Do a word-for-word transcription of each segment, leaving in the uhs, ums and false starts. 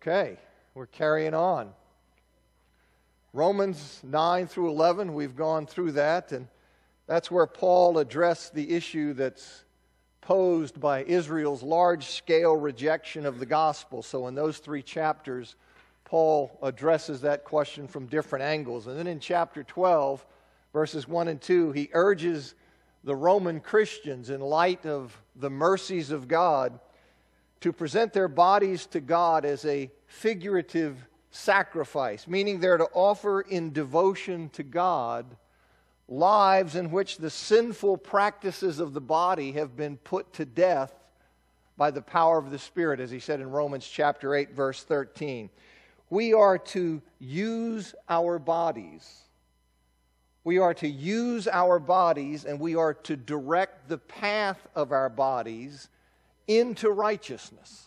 Okay, we're carrying on. Romans nine through eleven, we've gone through that, and that's where Paul addressed the issue that's posed by Israel's large-scale rejection of the gospel. So in those three chapters, Paul addresses that question from different angles. And then in chapter twelve, verses one and two, he urges the Roman Christians, in light of the mercies of God, to present their bodies to God as a figurative sacrifice, meaning they're to offer in devotion to God lives in which the sinful practices of the body have been put to death by the power of the Spirit, as he said in Romans chapter eight, verse thirteen. We are to use our bodies. We are to use our bodies, and we are to direct the path of our bodies into righteousness.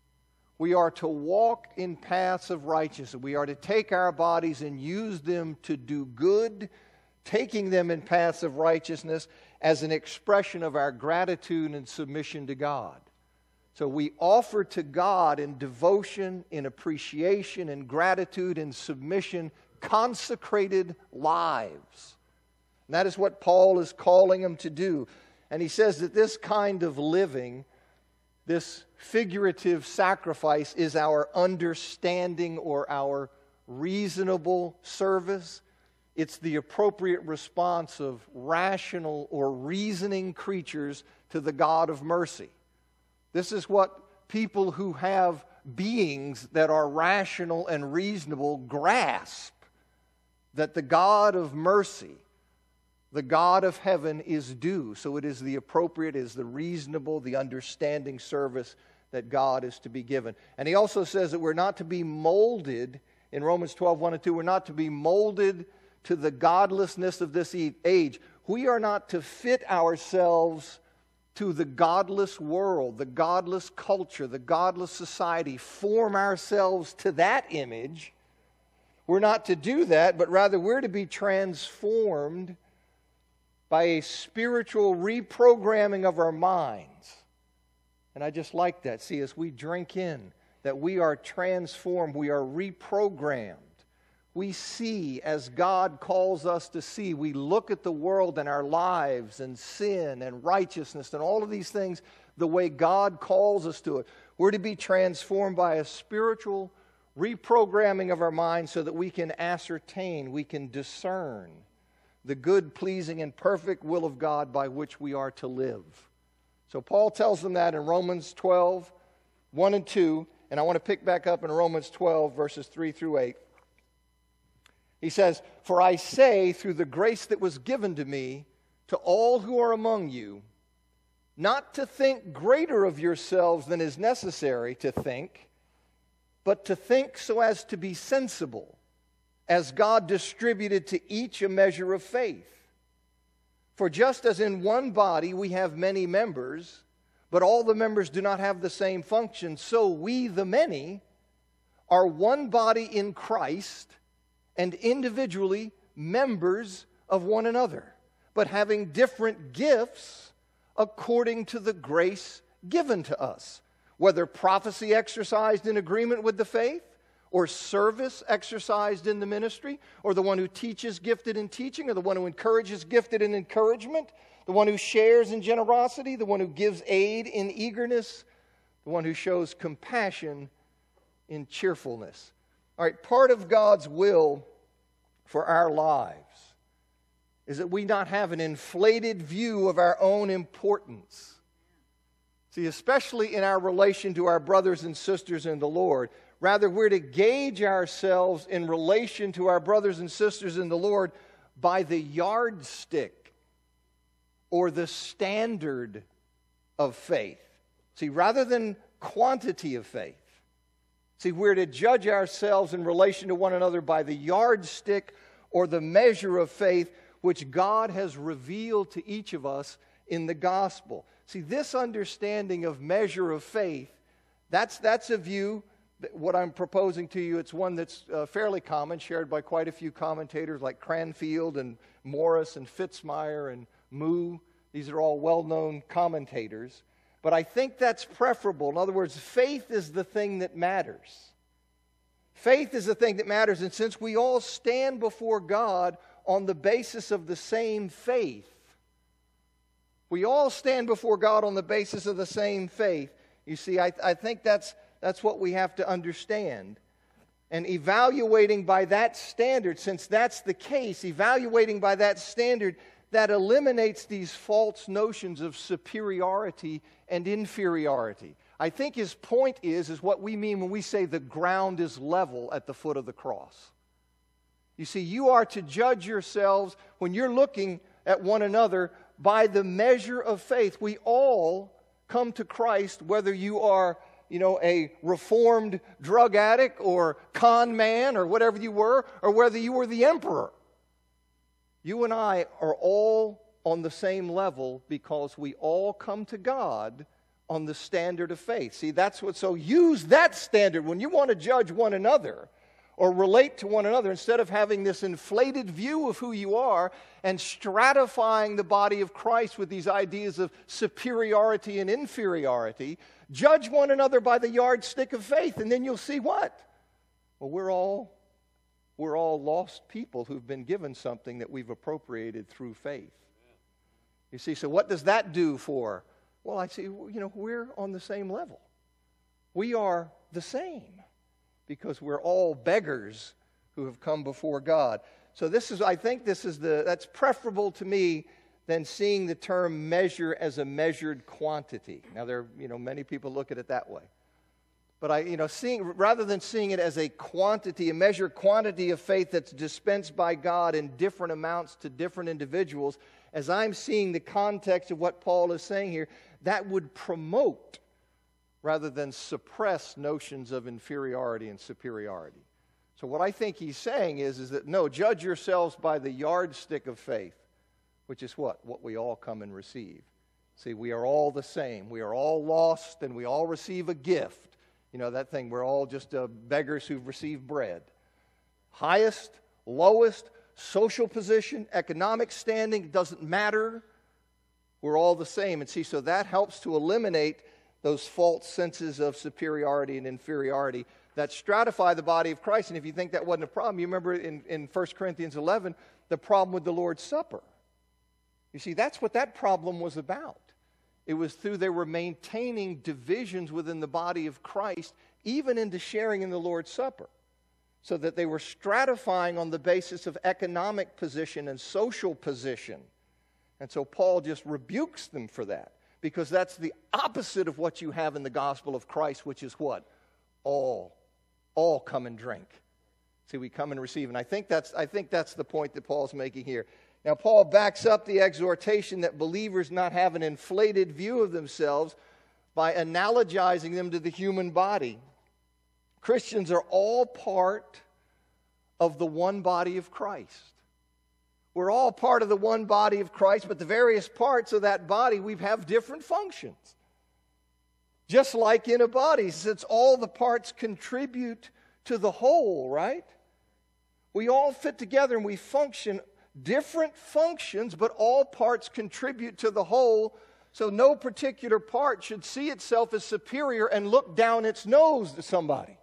We are to walk in paths of righteousness. We are to take our bodies and use them to do good, taking them in paths of righteousness as an expression of our gratitude and submission to God. So we offer to God in devotion, in appreciation, in gratitude, in submission, consecrated lives. And that is what Paul is calling them to do. And he says that this kind of living, this figurative sacrifice, is our understanding or our reasonable service. It's the appropriate response of rational or reasoning creatures to the God of mercy. This is what people who have beings that are rational and reasonable grasp, that the God of mercy, the God of heaven, is due. So it is the appropriate, is the reasonable, the understanding service that God is to be given. And he also says that we're not to be molded, in Romans twelve, one and two, we're not to be molded to the godlessness of this age. We are not to fit ourselves to the godless world, the godless culture, the godless society, form ourselves to that image. We're not to do that, but rather we're to be transformed by a spiritual reprogramming of our minds. And I just like that. See, as we drink in, that we are transformed, we are reprogrammed. We see as God calls us to see. We look at the world and our lives and sin and righteousness and all of these things the way God calls us to it. We're to be transformed by a spiritual reprogramming of our minds so that we can ascertain, we can discern the good, pleasing, and perfect will of God by which we are to live. So Paul tells them that in Romans twelve, one and two, and I want to pick back up in Romans twelve, verses three through eight. He says, "For I say, through the grace that was given to me, to all who are among you, not to think greater of yourselves than is necessary to think, but to think so as to be sensible, as God distributed to each a measure of faith. For just as in one body we have many members, but all the members do not have the same function, so we, the many, are one body in Christ, and individually members of one another, but having different gifts according to the grace given to us, whether prophecy exercised in agreement with the faith, or service exercised in the ministry, or the one who teaches gifted in teaching, or the one who encourages gifted in encouragement, the one who shares in generosity, the one who gives aid in eagerness, the one who shows compassion in cheerfulness." All right, part of God's will for our lives is that we not have an inflated view of our own importance. See, especially in our relation to our brothers and sisters in the Lord. Rather, we're to gauge ourselves in relation to our brothers and sisters in the Lord by the yardstick or the standard of faith. See, rather than quantity of faith. See, we're to judge ourselves in relation to one another by the yardstick or the measure of faith which God has revealed to each of us in the gospel. See, this understanding of measure of faith, that's, that's a view, that what I'm proposing to you, it's one that's uh, fairly common, shared by quite a few commentators like Cranfield and Morris and Fitzmyer and Moo. These are all well-known commentators. But I think that's preferable. In other words, faith is the thing that matters. Faith is the thing that matters, and since we all stand before God on the basis of the same faith, we all stand before God on the basis of the same faith. You see, I, I think that's, that's what we have to understand. And evaluating by that standard, since that's the case, evaluating by that standard, that eliminates these false notions of superiority and inferiority. I think his point is, is what we mean when we say the ground is level at the foot of the cross. You see, you are to judge yourselves when you're looking at one another by the measure of faith. We all come to Christ, whether you are, you know, a reformed drug addict or con man or whatever you were, or whether you were the emperor. You and I are all on the same level because we all come to God on the standard of faith. See, that's what, so use that standard when you want to judge one another or relate to one another, instead of having this inflated view of who you are and stratifying the body of Christ with these ideas of superiority and inferiority. Judge one another by the yardstick of faith, and then you'll see what? Well, we're all, we're all lost people who've been given something that we've appropriated through faith. You see, so what does that do for? Well, I see, you know, we're on the same level. We are the same because we're all beggars who have come before God. So this is, I think this is the, that's preferable to me than seeing the term measure as a measured quantity. Now, there, you know, many people look at it that way. But I, you know, seeing, rather than seeing it as a quantity, a measured quantity of faith that's dispensed by God in different amounts to different individuals, as I'm seeing the context of what Paul is saying here, that would promote rather than suppress notions of inferiority and superiority. So what I think he's saying is, is that, no, judge yourselves by the yardstick of faith, which is what? What we all come and receive. See, we are all the same. We are all lost, and we all receive a gift. You know, that thing, we're all just uh, beggars who've received bread. Highest, lowest, social position, economic standing, it doesn't matter. We're all the same. And see, so that helps to eliminate those false senses of superiority and inferiority that stratify the body of Christ. And if you think that wasn't a problem, you remember in, in First Corinthians eleven, the problem with the Lord's Supper. You see, that's what that problem was about. It was through they were maintaining divisions within the body of Christ, even into sharing in the Lord's Supper, so that they were stratifying on the basis of economic position and social position. And so Paul just rebukes them for that, because that's the opposite of what you have in the gospel of Christ, which is what? All. All come and drink. See, we come and receive. And I think that's, I think that's the point that Paul's making here. Now, Paul backs up the exhortation that believers not have an inflated view of themselves by analogizing them to the human body. Christians are all part of the one body of Christ. We're all part of the one body of Christ, but the various parts of that body, we have different functions. Just like in a body, since all the parts contribute to the whole, right? We all fit together and we function different functions, but all parts contribute to the whole, so no particular part should see itself as superior and look down its nose to somebody.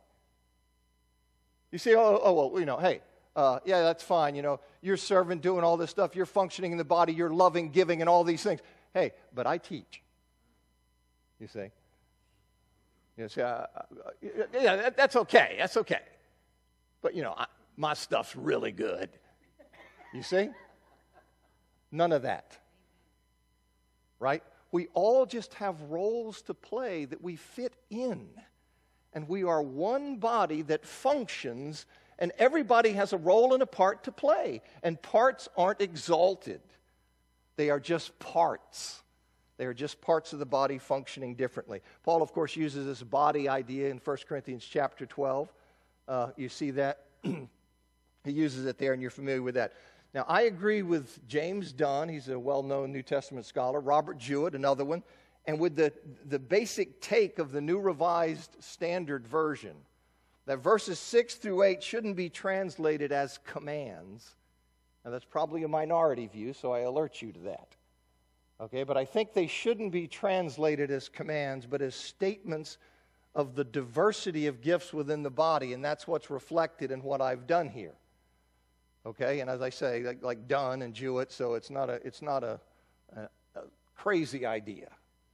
You say, oh, oh well, you know, hey, uh, yeah, that's fine, you know, you're serving, doing all this stuff, you're functioning in the body, you're loving, giving, and all these things. Hey, but I teach. You see? You say, uh, uh, yeah, that, that's okay, that's okay. But, you know, I, my stuff's really good. You see? None of that. Right? We all just have roles to play that we fit in. And we are one body that functions, and everybody has a role and a part to play. And parts aren't exalted. They are just parts. They are just parts of the body functioning differently. Paul, of course, uses this body idea in First Corinthians chapter twelve. Uh, you see that? He uses it there, and you're familiar with that. Now, I agree with James Dunn. He's a well-known New Testament scholar. Robert Jewett, another one. And with the, the basic take of the New Revised Standard Version, that verses six through eight shouldn't be translated as commands. Now, that's probably a minority view, so I alert you to that. Okay, but I think they shouldn't be translated as commands, but as statements of the diversity of gifts within the body, and that's what's reflected in what I've done here. Okay, and as I say, like, like done and Jewett, so it's not a it's not a, a, a crazy idea.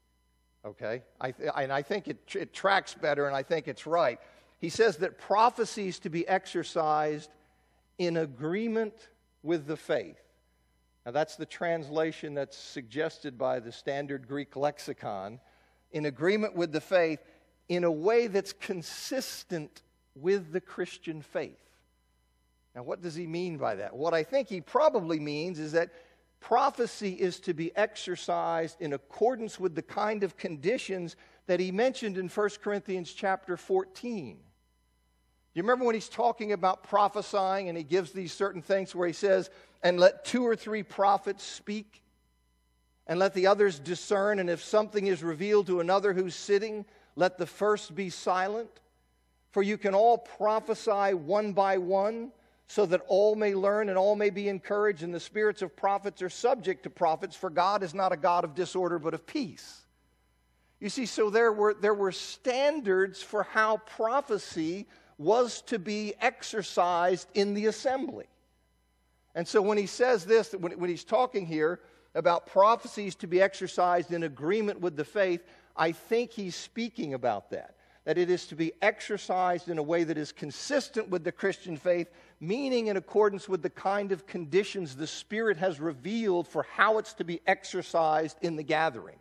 Okay, I th- and I think it it tracks better, and I think it's right. He says that prophecy is to be exercised in agreement with the faith. Now that's the translation that's suggested by the Standard Greek Lexicon. In agreement with the faith, in a way that's consistent with the Christian faith. Now, what does he mean by that? What I think he probably means is that prophecy is to be exercised in accordance with the kind of conditions that he mentioned in First Corinthians chapter fourteen. You remember when he's talking about prophesying and he gives these certain things where he says, and let two or three prophets speak, and let the others discern, and if something is revealed to another who's sitting, let the first be silent. For you can all prophesy one by one, so that all may learn and all may be encouraged, and the spirits of prophets are subject to prophets, for God is not a God of disorder but of peace. You see, so there were, there were standards for how prophecy was to be exercised in the assembly. And so when he says this, when, when he's talking here about prophecies to be exercised in agreement with the faith, I think he's speaking about that. That it is to be exercised in a way that is consistent with the Christian faith, meaning in accordance with the kind of conditions the Spirit has revealed for how it's to be exercised in the gathering.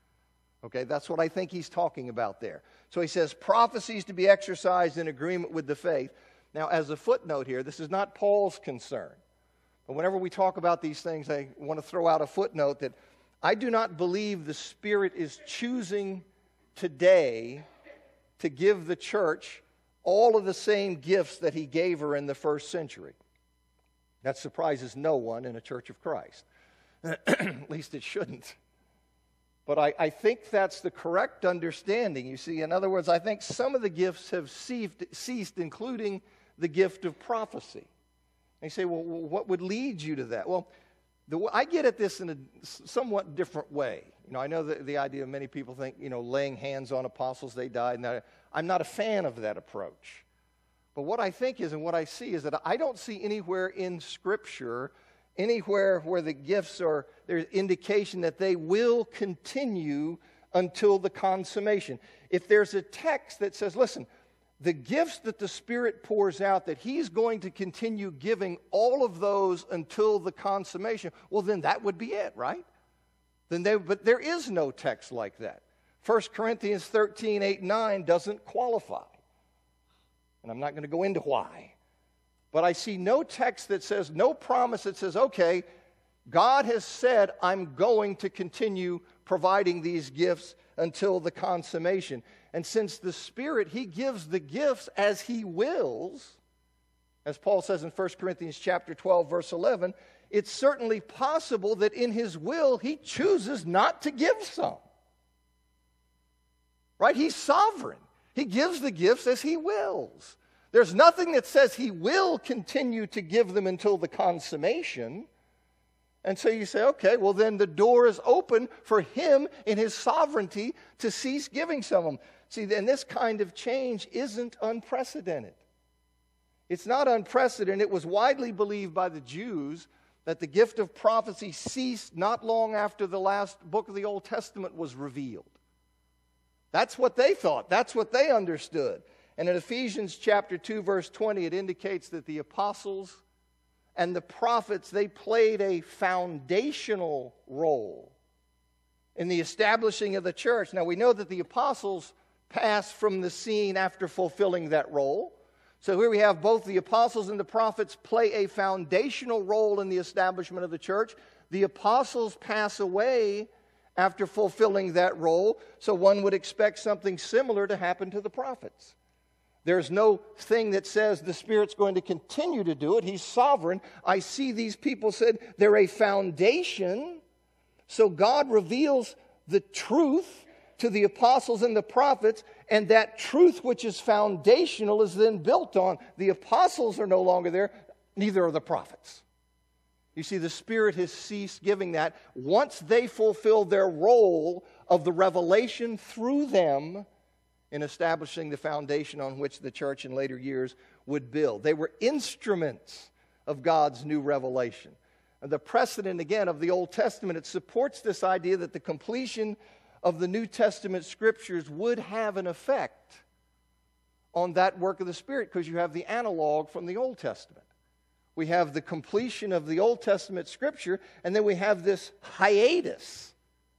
Okay, that's what I think he's talking about there. So he says prophecies to be exercised in agreement with the faith. Now, as a footnote here, this is not Paul's concern. But whenever we talk about these things, I want to throw out a footnote that I do not believe the Spirit is choosing today to give the church all of the same gifts that he gave her in the first century. That surprises no one in a church of Christ. At least it shouldn't. But I, I think that's the correct understanding. You see, in other words, I think some of the gifts have ceased, ceased including the gift of prophecy. And you say, well, what would lead you to that? Well, the, I get at this in a somewhat different way. You know, I know the, the idea of many people think, you know, laying hands on apostles, they died. And I'm not a fan of that approach. But what I think is, and what I see is that I don't see anywhere in Scripture, anywhere where the gifts are, there's indication that they will continue until the consummation. If there's a text that says, listen, the gifts that the Spirit pours out, that He's going to continue giving all of those until the consummation, well, then that would be it, right? Then they, but there is no text like that. First Corinthians thirteen, eight, nine doesn't qualify. And I'm not going to go into why. But I see no text that says, no promise that says, okay, God has said, I'm going to continue providing these gifts until the consummation. And since the Spirit, He gives the gifts as He wills, as Paul says in First Corinthians chapter twelve, verse eleven, it's certainly possible that in His will, He chooses not to give some. Right? He's sovereign. He gives the gifts as He wills. There's nothing that says He will continue to give them until the consummation. And so you say, okay, well then the door is open for Him in His sovereignty to cease giving some of them. See, and this kind of change isn't unprecedented. It's not unprecedented. It was widely believed by the Jews that the gift of prophecy ceased not long after the last book of the Old Testament was revealed. That's what they thought. That's what they understood. And in Ephesians chapter two, verse twenty, it indicates that the apostles and the prophets, they played a foundational role in the establishing of the church. Now, we know that the apostles passed from the scene after fulfilling that role. So here we have both the apostles and the prophets play a foundational role in the establishment of the church. The apostles pass away after fulfilling that role, so one would expect something similar to happen to the prophets. There's no thing that says the Spirit's going to continue to do it. He's sovereign. I see these people said they're a foundation. So God reveals the truth to the apostles and the prophets, and that truth which is foundational is then built on. The apostles are no longer there, neither are the prophets. You see, the Spirit has ceased giving that. Once they fulfill their role of the revelation through them, in establishing the foundation on which the church in later years would build. They were instruments of God's new revelation. And the precedent, again, of the Old Testament, it supports this idea that the completion of the New Testament Scriptures would have an effect on that work of the Spirit, because you have the analog from the Old Testament. We have the completion of the Old Testament Scripture, and then we have this hiatus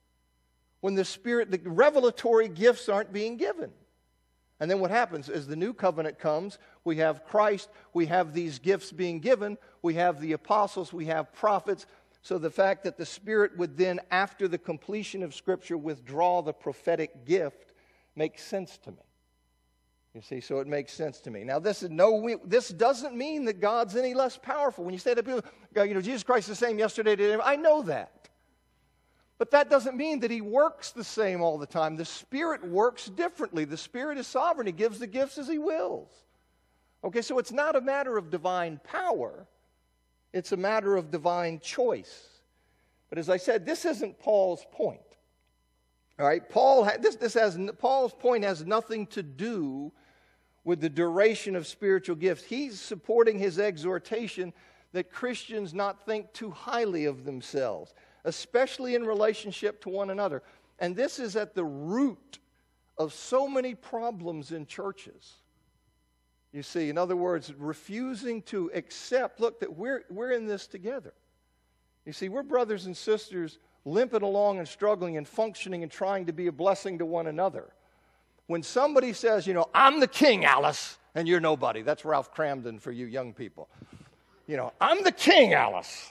when the Spirit, the revelatory gifts aren't being given. And then what happens as the new covenant comes, we have Christ, we have these gifts being given, we have the apostles, we have prophets. So the fact that the Spirit would then, after the completion of Scripture, withdraw the prophetic gift makes sense to me. You see, so it makes sense to me. Now, this is no. This doesn't mean that God's any less powerful. When you say to people, you know, Jesus Christ is the same yesterday, today, I know that. But that doesn't mean that He works the same all the time. The Spirit works differently. The Spirit is sovereign. He gives the gifts as He wills. Okay, so it's not a matter of divine power. It's a matter of divine choice. But as I said, this isn't Paul's point. All right, Paul. This this has Paul's point has nothing to do with the duration of spiritual gifts. He's supporting his exhortation that Christians not think too highly of themselves, especially in relationship to one another. And this is at the root of so many problems in churches. You see, in other words, refusing to accept, look, that we're, we're in this together. You see, we're brothers and sisters limping along and struggling and functioning and trying to be a blessing to one another. When somebody says, you know, I'm the king, Alice, and you're nobody. That's Ralph Cramden for you young people. You know, I'm the king, Alice,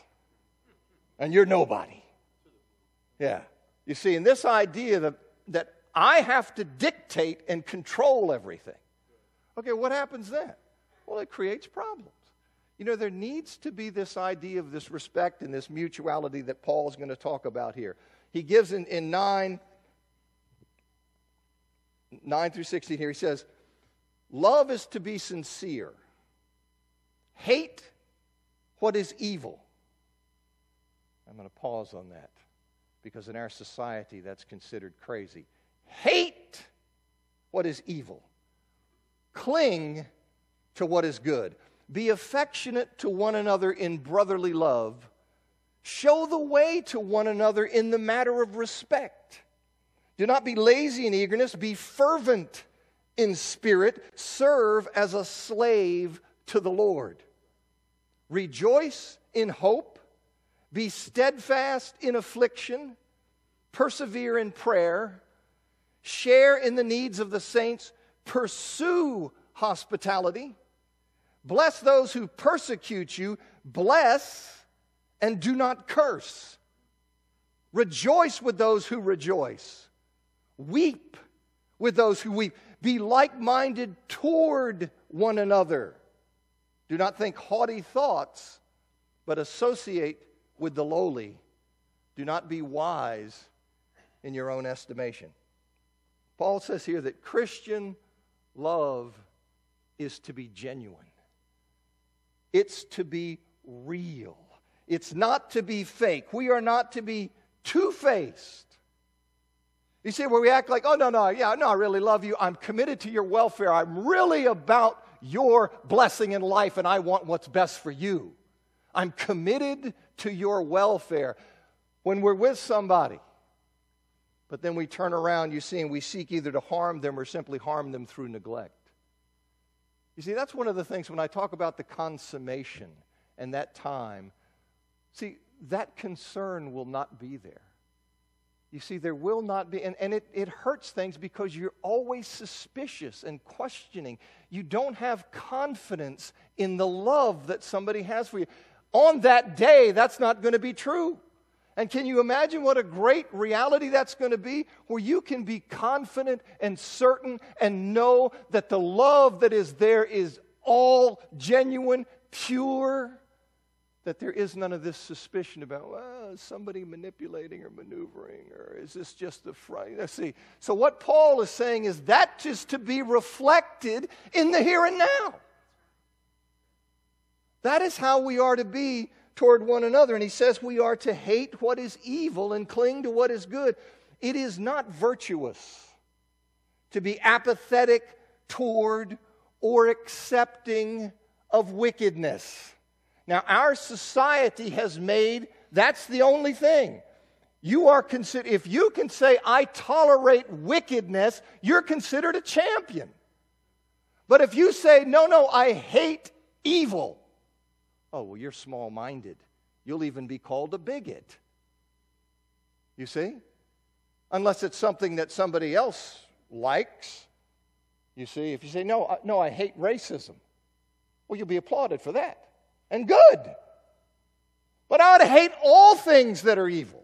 and you're nobody. Yeah. You see, in this idea that, that I have to dictate and control everything. Okay, what happens then? Well, it creates problems. You know, there needs to be this idea of this respect and this mutuality that Paul is going to talk about here. He gives in, in nine, nine through sixteen here, he says, love is to be sincere. Hate what is evil. I'm going to pause on that, because in our society that's considered crazy. Hate what is evil. Cling to what is good. Be affectionate to one another in brotherly love. Show the way to one another in the matter of respect. Do not be lazy in eagerness. Be fervent in spirit. Serve as a slave to the Lord. Rejoice in hope. Be steadfast in affliction. Persevere in prayer. Share in the needs of the saints. Pursue hospitality. Bless those who persecute you. Bless and do not curse. Rejoice with those who rejoice. Weep with those who weep. Be like-minded toward one another. Do not think haughty thoughts, but associate with the lowly. Do not be wise in your own estimation. Paul says here that Christian love is to be genuine. It's to be real. It's not to be fake. We are not to be two-faced. You see, where we act like, oh, no, no, yeah, no, I really love you. I'm committed to your welfare. I'm really about your blessing in life, and I want what's best for you. I'm committed to your welfare. When we're with somebody, but then we turn around, you see, and we seek either to harm them or simply harm them through neglect. You see, that's one of the things when I talk about the consummation and that time. See, that concern will not be there. You see, there will not be, and, and it, it hurts things because you're always suspicious and questioning. You don't have confidence in the love that somebody has for you. On that day, that's not going to be true. And can you imagine what a great reality that's going to be, where you can be confident and certain and know that the love that is there is all genuine, pure, that there is none of this suspicion about, well, is somebody manipulating or maneuvering, or is this just the front? Let's see. So what Paul is saying is that is to be reflected in the here and now. That is how we are to be toward one another. And he says we are to hate what is evil and cling to what is good. It is not virtuous to be apathetic toward or accepting of wickedness. Now, our society has made that's the only thing. You are considered, if you can say, I tolerate wickedness, you're considered a champion. But if you say, no, no, I hate evil, oh, well, you're small-minded. You'll even be called a bigot. You see? Unless it's something that somebody else likes. You see, if you say, no, I, no, I hate racism, well, you'll be applauded for that. And good. But I ought to hate all things that are evil.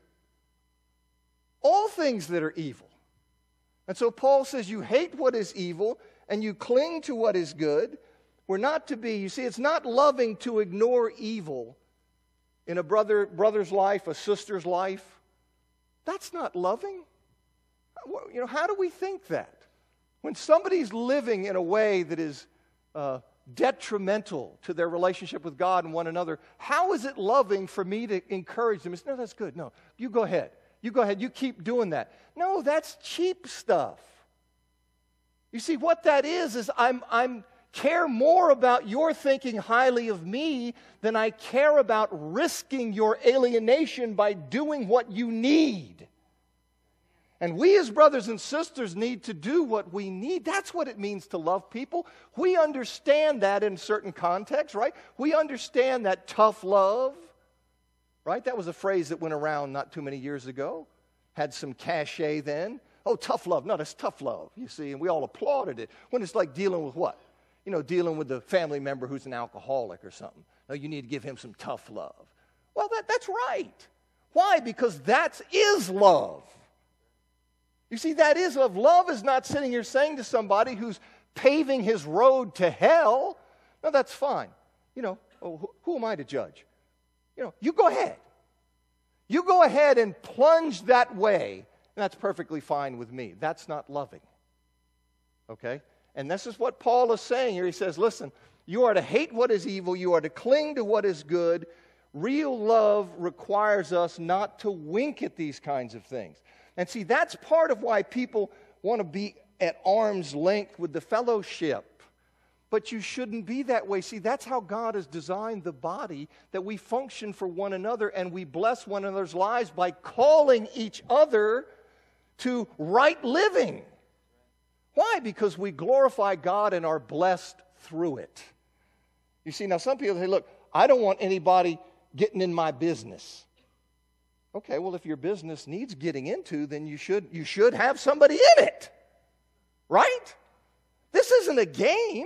All things that are evil. And so Paul says you hate what is evil and you cling to what is good. We're not to be, you see, it's not loving to ignore evil in a brother brother's life, a sister's life. That's not loving. You know, how do we think that? When somebody's living in a way that is uh, detrimental to their relationship with God and one another, how is it loving for me to encourage them? It's, no, that's good. No, you go ahead. You go ahead. You keep doing that. No, that's cheap stuff. You see, what that is, is I'm, I'm care more about your thinking highly of me than I care about risking your alienation by doing what you need. And we as brothers and sisters need to do what we need. That's what it means to love people. We understand that in certain contexts, right? We understand that tough love, right? That was a phrase that went around not too many years ago. Had some cachet then. Oh, tough love. No, that's tough love, you see. And we all applauded it. When it's like dealing with what? You know, dealing with the family member who's an alcoholic or something. No, you need to give him some tough love. Well, that, that's right. Why? Because that is love. You see, that is love. Love is not sitting here saying to somebody who's paving his road to hell, no, that's fine. You know, oh, who, who am I to judge? You know, you go ahead. You go ahead and plunge that way, and that's perfectly fine with me. That's not loving. Okay? And this is what Paul is saying here. He says, listen, you are to hate what is evil. You are to cling to what is good. Real love requires us not to wink at these kinds of things. And see, that's part of why people want to be at arm's length with the fellowship. But you shouldn't be that way. See, that's how God has designed the body, that we function for one another and we bless one another's lives by calling each other to right living. Why? Because we glorify God and are blessed through it. You see, now some people say, look, I don't want anybody getting in my business. Okay, well, if your business needs getting into, then you should, you should have somebody in it. Right? This isn't a game.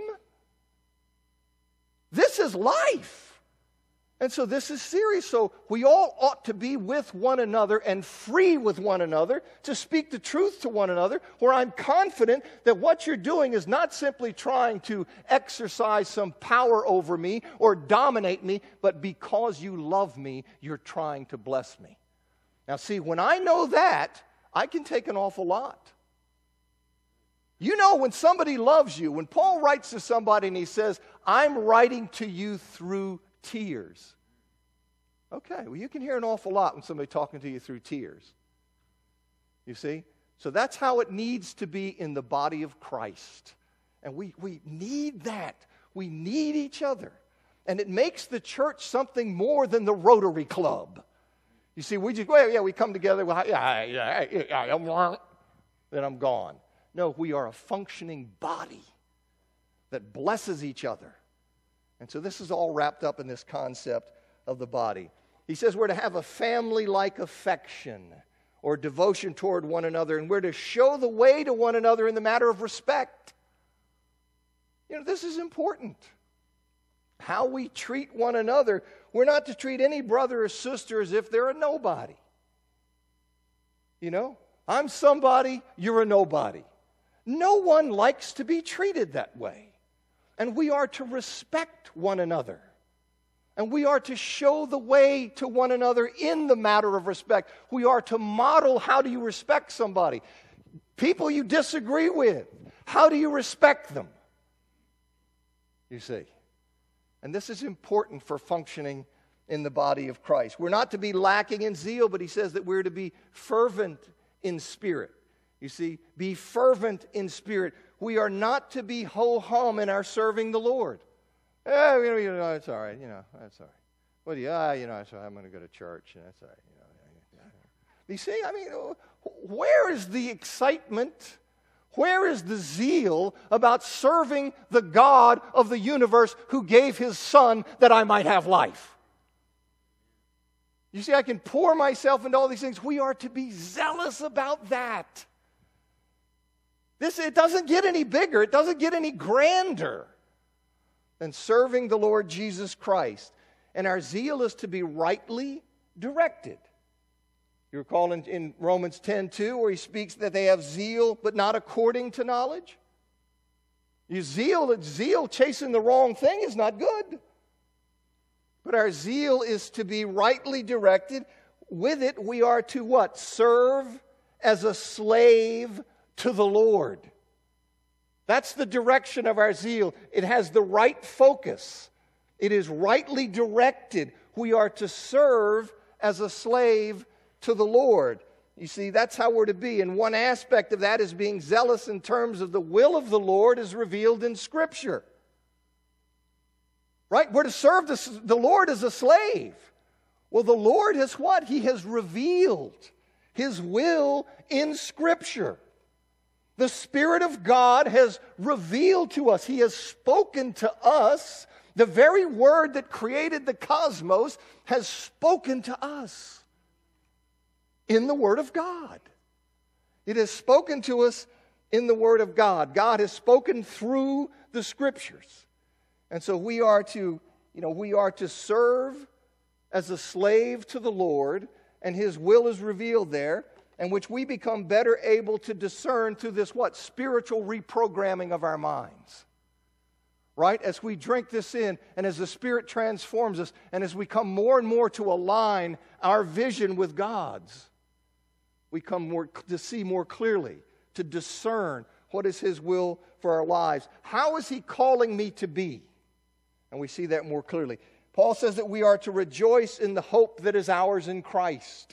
This is life. And so this is serious. So we all ought to be with one another and free with one another to speak the truth to one another, where I'm confident that what you're doing is not simply trying to exercise some power over me or dominate me, but because you love me, you're trying to bless me. Now see, when I know that, I can take an awful lot. You know, when somebody loves you, when Paul writes to somebody and he says, I'm writing to you through tears. Okay, well, you can hear an awful lot when somebody's talking to you through tears. You see? So that's how it needs to be in the body of Christ. And we, we need that. We need each other. And it makes the church something more than the Rotary Club. You see, we just, well, yeah, we come together, well, yeah, yeah, yeah, yeah, then I'm gone. No, we are a functioning body that blesses each other. And so this is all wrapped up in this concept of the body. He says we're to have a family-like affection or devotion toward one another, and we're to show the way to one another in the matter of respect. You know, this is important. How we treat one another. We're not to treat any brother or sister as if they're a nobody. You know, I'm somebody, you're a nobody. No one likes to be treated that way. And we are to respect one another. And we are to show the way to one another in the matter of respect. We are to model how do you respect somebody. People you disagree with, how do you respect them? You see. And this is important for functioning in the body of Christ. We're not to be lacking in zeal, but he says that we're to be fervent in spirit. You see, be fervent in spirit. We are not to be ho-hum in our serving the Lord. Eh, you know, you know, it's all right. You know, that's all right. What do you? Ah, you know, I'm going to go to church, and that's all right. You know, you see, I mean, where is the excitement? Where is the zeal about serving the God of the universe who gave His Son that I might have life? You see, I can pour myself into all these things. We are to be zealous about that. This, it doesn't get any bigger. It doesn't get any grander than serving the Lord Jesus Christ. And our zeal is to be rightly directed. You recall in, in Romans ten two where he speaks that they have zeal but not according to knowledge? You zeal, zeal chasing the wrong thing is not good. But our zeal is to be rightly directed. With it we are to what? Serve as a slave to the Lord. That's the direction of our zeal. It has the right focus. It is rightly directed. We are to serve as a slave to the Lord. You see, that's how we're to be. And one aspect of that is being zealous in terms of the will of the Lord as revealed in Scripture. Right? We're to serve the, the Lord as a slave. Well, the Lord has what? He has revealed His will in Scripture. The Spirit of God has revealed to us. He has spoken to us. The very Word that created the cosmos has spoken to us in the Word of God. It has spoken to us in the Word of God. God has spoken through the Scriptures. And so we are to, you know, we are to serve as a slave to the Lord, and His will is revealed there, and which we become better able to discern through this what? Spiritual reprogramming of our minds. Right? As we drink this in, and as the Spirit transforms us, and as we come more and more to align our vision with God's, we come more to see more clearly, to discern what is His will for our lives. How is He calling me to be? And we see that more clearly. Paul says that we are to rejoice in the hope that is ours in Christ.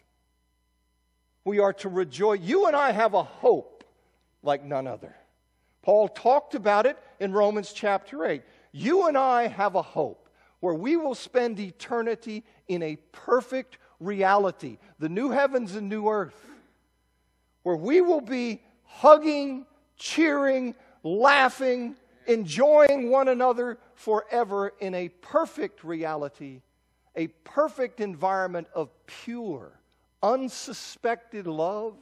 We are to rejoice. You and I have a hope like none other. Paul talked about it in Romans chapter eight. You and I have a hope where we will spend eternity in a perfect reality, the new heavens and new earth, where we will be hugging, cheering, laughing, enjoying one another forever in a perfect reality, a perfect environment of pure, unsuspected love,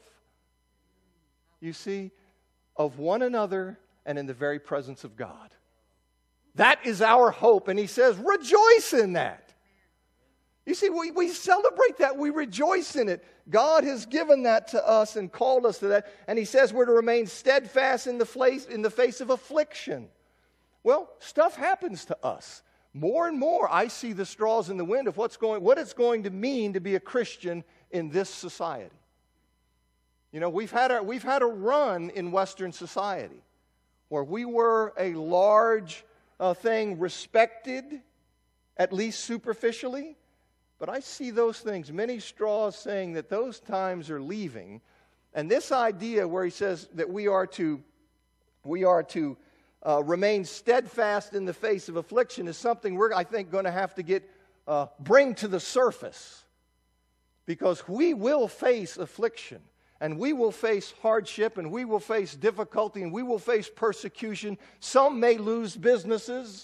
you see, of one another and in the very presence of God. That is our hope. And he says, rejoice in that. You see, we, we celebrate that. We rejoice in it. God has given that to us and called us to that. And he says we're to remain steadfast in the face, in the face of affliction. Well, stuff happens to us. More and more, I see the straws in the wind of what's going, what it's going to mean to be a Christian in this society. You know, we've had a, we've had a run in Western society where we were a large uh, thing respected, at least superficially. But I see those things, many straws saying that those times are leaving. And this idea where he says that we are to, we are to uh, remain steadfast in the face of affliction is something we're, I think, going to have to get, uh, bring to the surface. Because we will face affliction, and we will face hardship, and we will face difficulty, and we will face persecution. Some may lose businesses.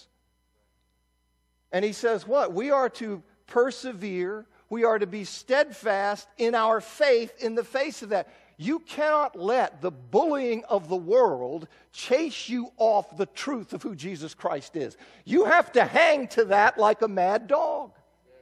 And he says what? We are to persevere. We are to be steadfast in our faith in the face of that. You cannot let the bullying of the world chase you off the truth of who Jesus Christ is. You have to hang to that like a mad dog.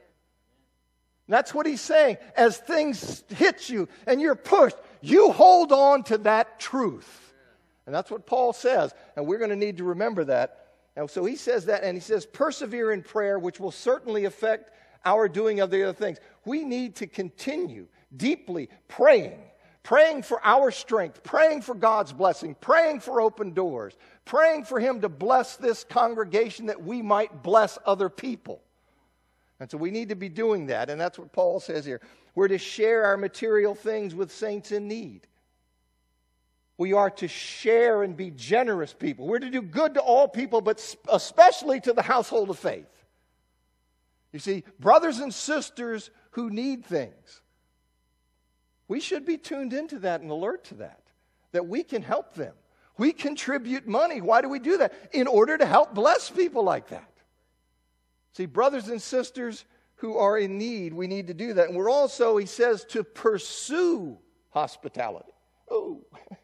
That's what he's saying. As things hit you and you're pushed, you hold on to that truth. And that's what Paul says. And we're going to need to remember that. And so he says that, and he says, persevere in prayer, which will certainly affect our doing of the other things. We need to continue deeply praying. Praying for our strength, praying for God's blessing, praying for open doors, praying for Him to bless this congregation that we might bless other people. And so we need to be doing that, and that's what Paul says here. We're to share our material things with saints in need. We are to share and be generous people. We're to do good to all people, but especially to the household of faith. You see, brothers and sisters who need things, we should be tuned into that and alert to that, that we can help them. We contribute money. Why do we do that? In order to help bless people like that. See, brothers and sisters who are in need, we need to do that. And we're also, he says, to pursue hospitality. Oh,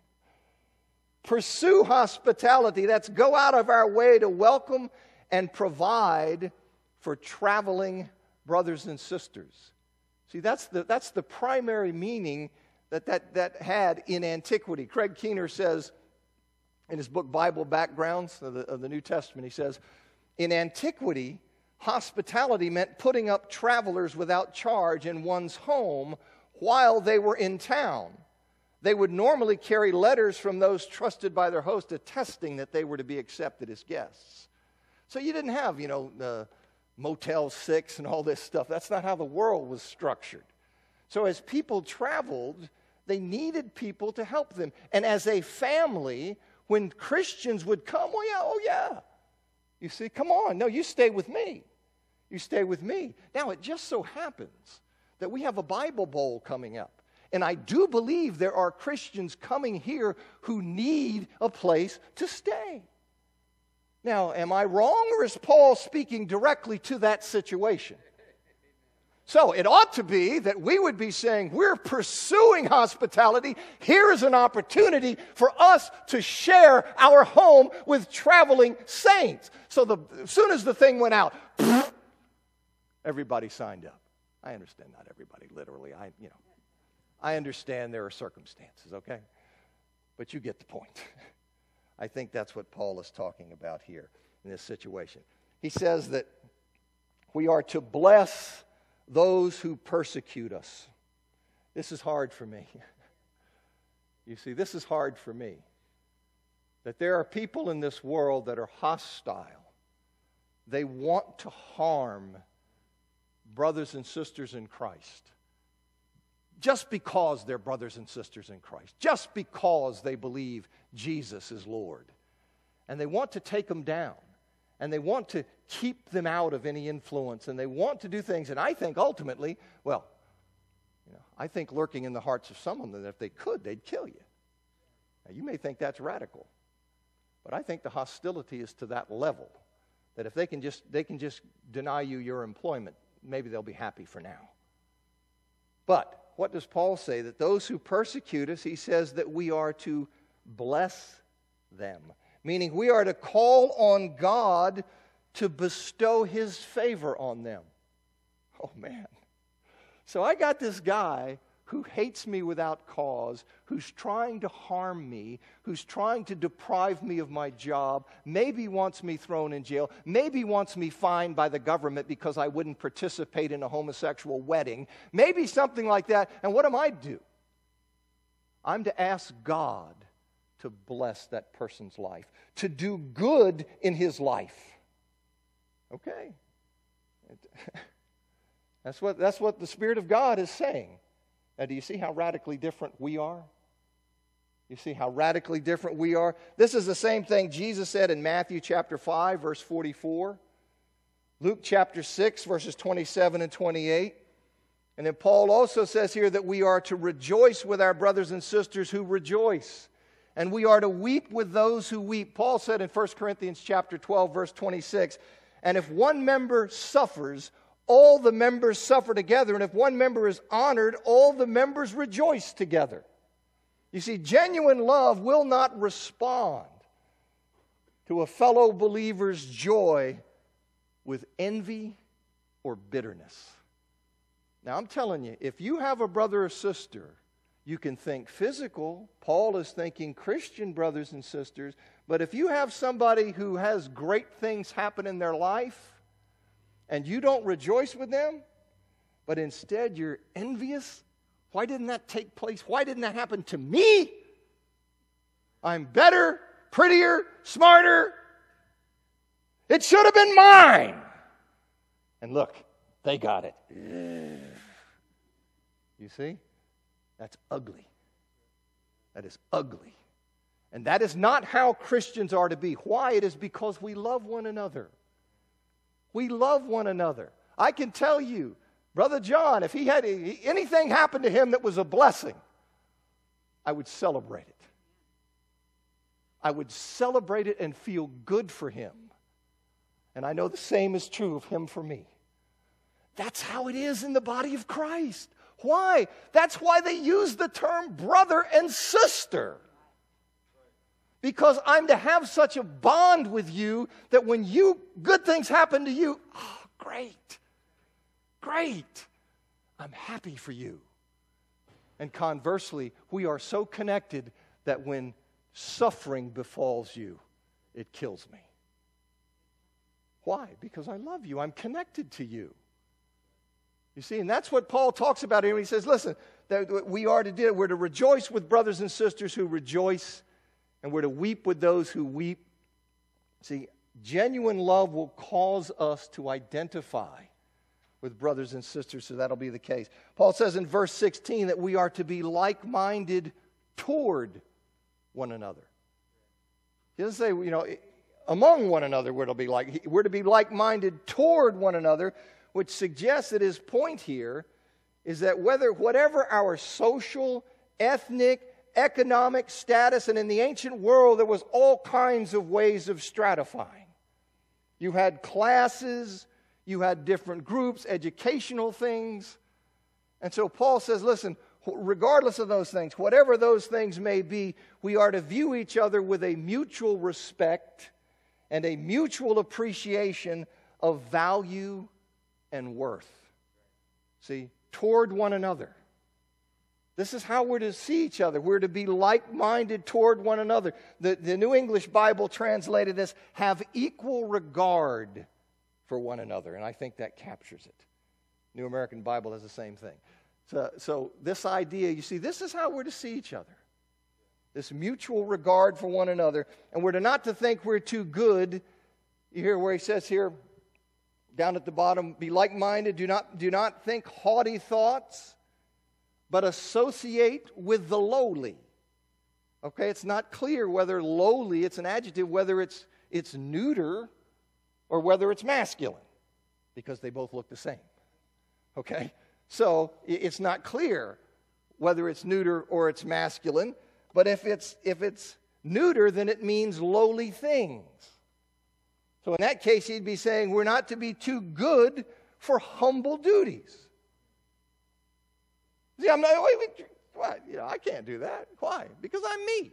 pursue hospitality. That's go out of our way to welcome and provide for traveling brothers and sisters. See, that's the, that's the primary meaning that, that that had in antiquity. Craig Keener says in his book Bible Backgrounds of the, of the New Testament, he says, in antiquity, hospitality meant putting up travelers without charge in one's home while they were in town. They would normally carry letters from those trusted by their host attesting that they were to be accepted as guests. So you didn't have, you know, uh, Motel six and all this stuff. That's not how the world was structured. So as people traveled, they needed people to help them. And as a family, when Christians would come, oh yeah, oh yeah. You see, come on, no, you stay with me. You stay with me. Now, it just so happens that we have a Bible Bowl coming up. And I do believe there are Christians coming here who need a place to stay. Now, am I wrong, or is Paul speaking directly to that situation? So it ought to be that we would be saying, we're pursuing hospitality. Here is an opportunity for us to share our home with traveling saints. So the, as soon as the thing went out, everybody signed up. I understand not everybody, literally. I, you know, I understand there are circumstances, okay? But you get the point. I think that's what Paul is talking about here in this situation. He says that we are to bless those who persecute us. This is hard for me. You see, this is hard for me. That there are people in this world that are hostile. They want to harm brothers and sisters in Christ. Just because they're brothers and sisters in Christ. Just because they believe Jesus is Lord. And they want to take them down. And they want to keep them out of any influence. And they want to do things. And I think ultimately, well, you know, I think lurking in the hearts of some of them that if they could, they'd kill you. Now, you may think that's radical. But I think the hostility is to that level. That if they can just they can just deny you your employment, maybe they'll be happy for now. But what does Paul say? That those who persecute us, he says that we are to bless them. Meaning we are to call on God to bestow His favor on them. Oh, man. So I got this guy who hates me without cause, who's trying to harm me, who's trying to deprive me of my job, maybe wants me thrown in jail, maybe wants me fined by the government because I wouldn't participate in a homosexual wedding, maybe something like that. And what am I to do? I'm to ask God to bless that person's life, to do good in his life. Okay. That's what, that's what the Spirit of God is saying. Now, do you see how radically different we are? You see how radically different we are? This is the same thing Jesus said in Matthew chapter five, verse forty-four. Luke chapter six, verses twenty-seven and twenty-eight. And then Paul also says here that we are to rejoice with our brothers and sisters who rejoice. And we are to weep with those who weep. Paul said in First Corinthians chapter twelve, verse twenty-six, and if one member suffers, all the members suffer together. And if one member is honored, all the members rejoice together. You see, genuine love will not respond to a fellow believer's joy with envy or bitterness. Now, I'm telling you, if you have a brother or sister, you can think physical. Paul is thinking Christian brothers and sisters. But if you have somebody who has great things happen in their life, and you don't rejoice with them, but instead you're envious, why didn't that take place? Why didn't that happen to me? I'm better, prettier, smarter. It should have been mine. And look, they got it. You see? That's ugly. That is ugly. And that is not how Christians are to be. Why? It is because we love one another. We love one another. I can tell you, Brother John, if he had anything happen to him that was a blessing, I would celebrate it. I would celebrate it and feel good for him. And I know the same is true of him for me. That's how it is in the body of Christ. Why? That's why they use the term brother and sister. Because I'm to have such a bond with you that when you good things happen to you, oh, great, great. I'm happy for you. And conversely, we are so connected that when suffering befalls you, it kills me. Why? Because I love you. I'm connected to you. You see, and that's what Paul talks about here. He says, listen, that we are to do, we're to rejoice with brothers and sisters who rejoice, and we're to weep with those who weep. See, genuine love will cause us to identify with brothers and sisters, so that'll be the case. Paul says in verse sixteen that we are to be like-minded toward one another. He doesn't say, you know, among one another we're to be like, we're to be like-minded toward one another, which suggests that his point here is that whether whatever our social, ethnic, economic status, and in the ancient world there was all kinds of ways of stratifying. You had classes, you had different groups, educational things. And so Paul says, listen, regardless of those things, whatever those things may be, we are to view each other with a mutual respect and a mutual appreciation of value and worth. See, toward one another. This is how we're to see each other. We're to be like-minded toward one another. The, the New English Bible translated this, have equal regard for one another. And I think that captures it. New American Bible has the same thing. So, so this idea, you see, this is how we're to see each other. This mutual regard for one another. And we're to not to think we're too good. You hear where he says here, down at the bottom, be like-minded. Do not, do not think haughty thoughts, but associate with the lowly. Okay, it's not clear whether lowly, it's an adjective, whether it's, it's neuter or whether it's masculine, because they both look the same. Okay, so it's not clear whether it's neuter or it's masculine, but if it's, if it's neuter, then it means lowly things. So in that case, he'd be saying we're not to be too good for humble duties. See, I'm not, wait, wait, why? You know, I can't do that. Why? Because I'm me.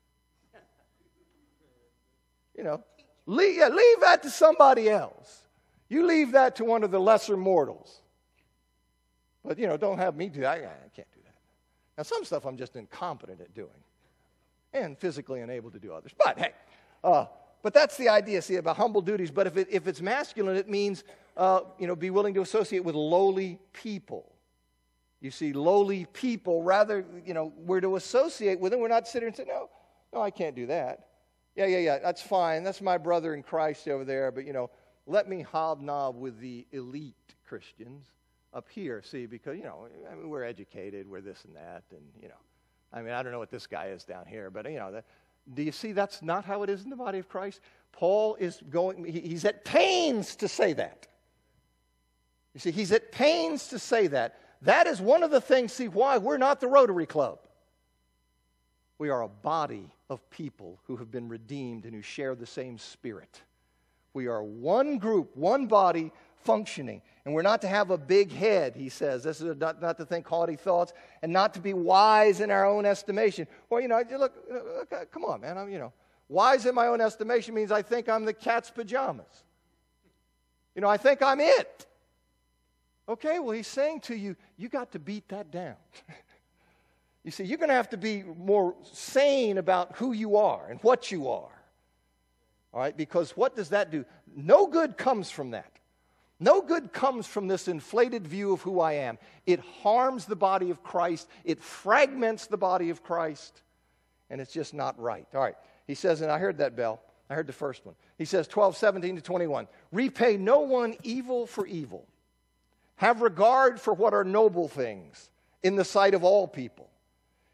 You know, leave, yeah, leave that to somebody else. You leave that to one of the lesser mortals. But, you know, don't have me do that. I, I can't do that. Now, some stuff I'm just incompetent at doing and physically unable to do others. But, hey, uh, but that's the idea, see, about humble duties. But if, it, if it's masculine, it means, uh, you know, be willing to associate with lowly people. You see, lowly people, rather, you know, we're to associate with them. We're not sitting and say, no, no, I can't do that. Yeah, yeah, yeah, that's fine. That's my brother in Christ over there. But, you know, let me hobnob with the elite Christians up here, see, because, you know, I mean, we're educated, we're this and that, and, you know, I mean, I don't know what this guy is down here, but, you know, that, do you see that's not how it is in the body of Christ? Paul is going, he, he's at pains to say that. You see, he's at pains to say that. That is one of the things, see, why we're not the Rotary Club. We are a body of people who have been redeemed and who share the same spirit. We are one group, one body functioning. And we're not to have a big head, he says. This is not, not to think haughty thoughts and not to be wise in our own estimation. Well, you know, look, look come on, man. I'm, you know, wise in my own estimation means I think I'm the cat's pajamas. You know, I think I'm it. Okay, well, he's saying to you, you got to beat that down. You see, you're going to have to be more sane about who you are and what you are. All right, because what does that do? No good comes from that. No good comes from this inflated view of who I am. It harms the body of Christ. It fragments the body of Christ. And it's just not right. All right, he says, and I heard that bell. I heard the first one. He says, twelve, seventeen to twenty-one. Repay no one evil for evil. Have regard for what are noble things in the sight of all people.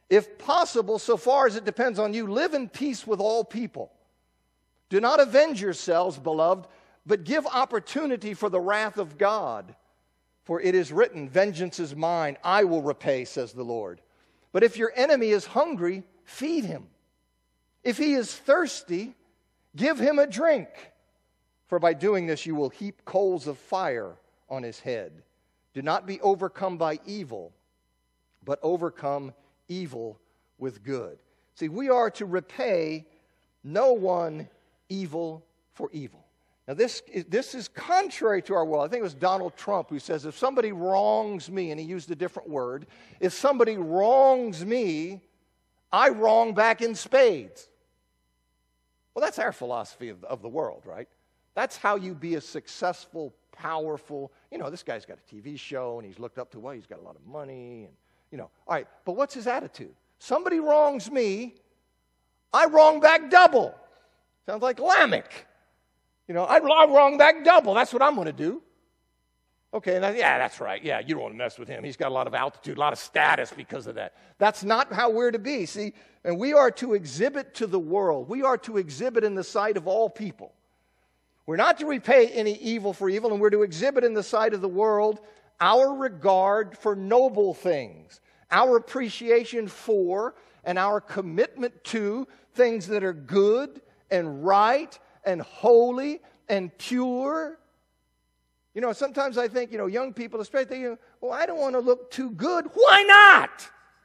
If possible, so far as it depends on you, live in peace with all people. Do not avenge yourselves, beloved, but give opportunity for the wrath of God. For it is written, vengeance is mine, I will repay, says the Lord. But if your enemy is hungry, feed him. If he is thirsty, give him a drink. For by doing this you will heap coals of fire on his head. Do not be overcome by evil, but overcome evil with good. See, we are to repay no one evil for evil. Now, this is, this is contrary to our world. I think it was Donald Trump who says, if somebody wrongs me, and he used a different word, if somebody wrongs me, I wrong back in spades. Well, that's our philosophy of, of the world, right? That's how you be a successful, powerful, you know, this guy's got a T V show, and he's looked up to, well, he's got a lot of money, and, you know. All right, but what's his attitude? Somebody wrongs me, I wrong back double. Sounds like Lamech. You know, I, I wrong back double. That's what I'm going to do. Okay, and I, yeah, that's right. Yeah, you don't want to mess with him. He's got a lot of altitude, a lot of status because of that. That's not how we're to be, see? And we are to exhibit to the world. We are to exhibit in the sight of all people. We're not to repay any evil for evil, and we're to exhibit in the sight of the world our regard for noble things, our appreciation for and our commitment to things that are good and right and holy and pure. You know, sometimes I think, you know, young people, especially, they, you know, well, I don't want to look too good. Why not?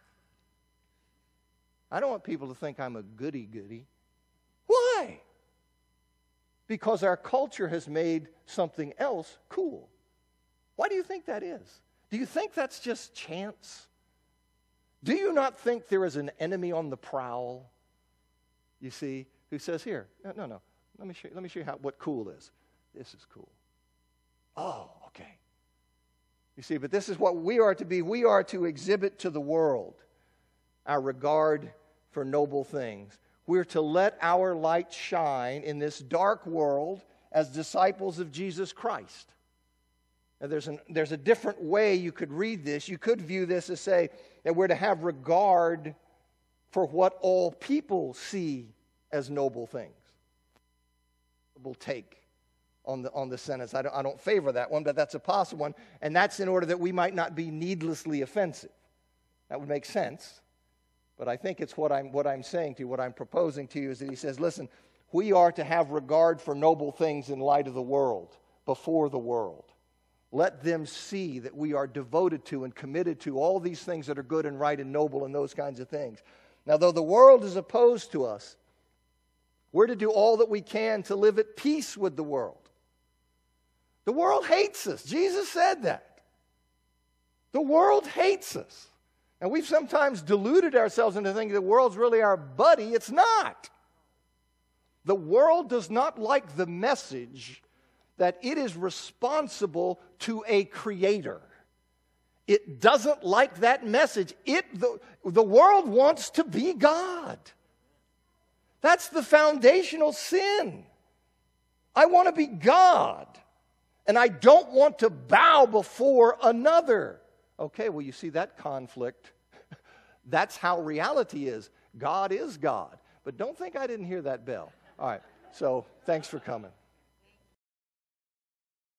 I don't want people to think I'm a goody-goody. Why? Because our culture has made something else cool. Why do you think that is? Do you think that's just chance? Do you not think there is an enemy on the prowl, you see, who says, here, no, no, no. Let me show you, let me show you how, what cool is. This is cool. Oh, okay. You see, but this is what we are to be. We are to exhibit to the world our regard for noble things. We're to let our light shine in this dark world as disciples of Jesus Christ. Now, there's, an, there's a different way you could read this. You could view this as say that we're to have regard for what all people see as noble things. We'll take on the, on the sentence. I don't, I don't favor that one, but that's a possible one. And that's in order that we might not be needlessly offensive. That would make sense. But I think it's what I'm, what I'm saying to you, what I'm proposing to you is that he says, listen, we are to have regard for noble things in light of the world, before the world. Let them see that we are devoted to and committed to all these things that are good and right and noble and those kinds of things. Now, though the world is opposed to us, we're to do all that we can to live at peace with the world. The world hates us. Jesus said that. The world hates us. And we've sometimes deluded ourselves into thinking the world's really our buddy. It's not. The world does not like the message that it is responsible to a creator. It doesn't like that message. It, the, the world wants to be God. That's the foundational sin. I want to be God, and I don't want to bow before another. Okay, well, you see that conflict. That's how reality is. God is God. But don't think I didn't hear that bell. All right, so thanks for coming.